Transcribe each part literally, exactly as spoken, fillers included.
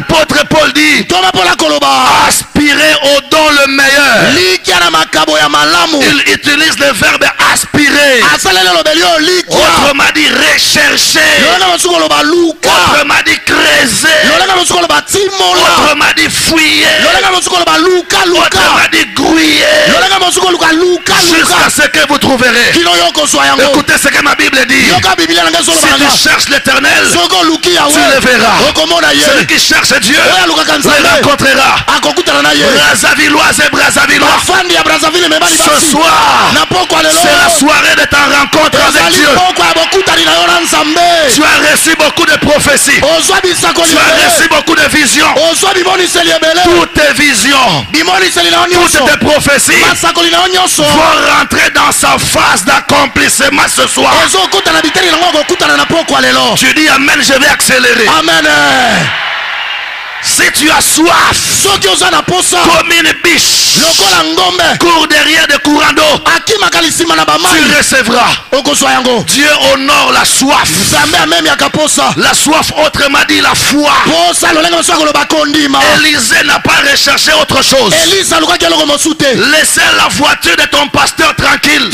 L'apôtre Paul dit, aspirez au don le meilleur. Il utilise le verbe aspirer. Autrement dit rechercher. Autrement dit creuser. Autrement dit fouiller. Autrement dit grouiller. Jusqu'à ce que vous trouverez. Écoutez ce que ma Bible dit. Si tu cherches l'éternel, tu le verras. Celui qui cherche Dieu le rencontrera. Brazzavilloise et Brazzavillois, ce soir c'est la soirée de ta rencontre avec Dieu. Tu as reçu beaucoup de prophéties. Tu as reçu beaucoup de visions. Toutes tes visions, toutes tes prophéties vont rentrer dans sa phase d'accomplissement ce soir. Tu dis amen, je vais accélérer. Amen. Si tu as soif comme une biche cours derrière des courants d'eau, tu recevras. Dieu honore la soif. La soif, autrement dit la foi. Élisée n'a pas recherché autre chose. Laissez la voiture de ton pasteur tranquille.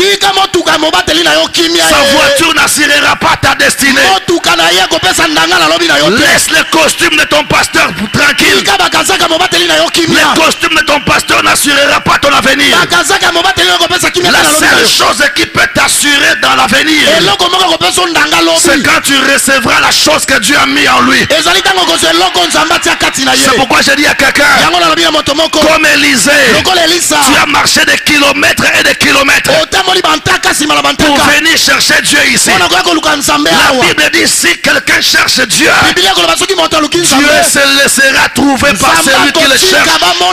Sa voiture n'assurera pas ta destinée. Laisse le costume de ton pasteur tranquille. Le costume de ton pasteur n'assurera pas ton avenir. La seule chose qui peut t'assurer dans l'avenir, c'est quand tu recevras la chose que Dieu a mis en lui. C'est pourquoi je dis à quelqu'un, comme Élisée, tu as marché des kilomètres et des kilomètres pour venir chercher Dieu ici. La Bible dit, si quelqu'un cherche Dieu, Dieu se laissera trouver par celui qui le cherche.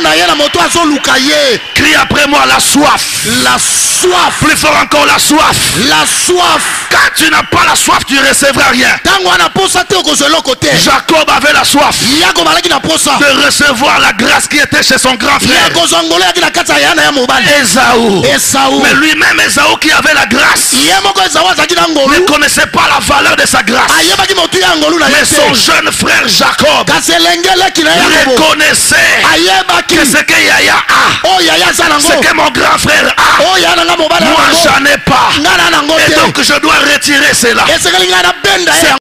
Crie après moi, la soif. La soif. Plus fort encore, la soif. La soif. Quand tu n'as pas la soif, tu ne recevras rien. Jacob avait la soif de recevoir la grâce qui était chez son grand frère Ésaü. Mais lui-même, Ésaü qui avait la grâce, ne connaissait pas la valeur de sa grâce. Mais son jeune frère Jacob reconnaissait que ce que Yaya a, ce que mon grand frère a, moi j'en ai pas. Et donc je dois retirer cela.